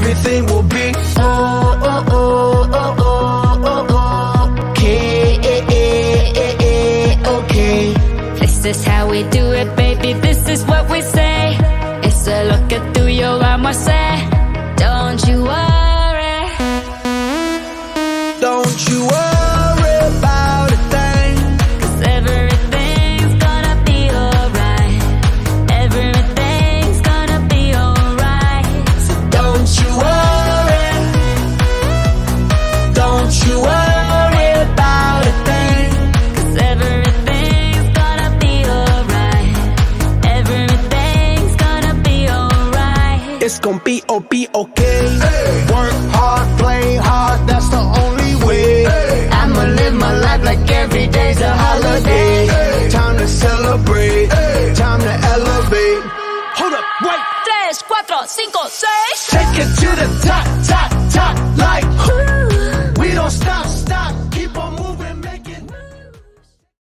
everything will be okay. This is how we do it, baby, this is what we say. It's a look at through your arm, I say, don't you worry. Don't you worry about a thing, 'cause everything's gonna be alright. Everything's gonna be alright. so don't you worry. Don't you worry about a thing, 'Cause everything's gonna be alright. Everything's gonna be alright. it's gon' be okay. Work hard, play hard, that's the only way. I'ma live my life like every day's a holiday. Time to celebrate, time to elevate. Hold up, wait. 3, 4, 5, 6. Take it to the top, top, top.